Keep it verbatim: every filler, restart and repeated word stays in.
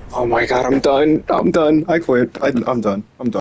Oh my god, I'm done. I'm done. I quit. I, I'm done. I'm done.